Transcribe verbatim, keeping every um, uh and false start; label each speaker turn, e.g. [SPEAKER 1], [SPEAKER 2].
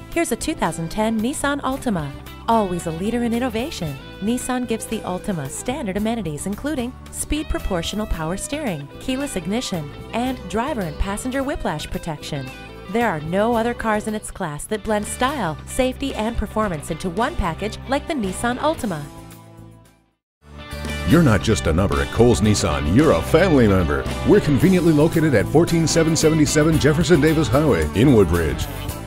[SPEAKER 1] Here's a two thousand ten Nissan Altima. Always a leader in innovation, Nissan gives the Altima standard amenities including speed proportional power steering, keyless ignition, and driver and passenger whiplash protection. There are no other cars in its class that blend style, safety, and performance into one package like the Nissan Altima.
[SPEAKER 2] You're not just a number at Cowles Nissan, you're a family member. We're conveniently located at one four seven seven seven Jefferson Davis Highway in Woodbridge.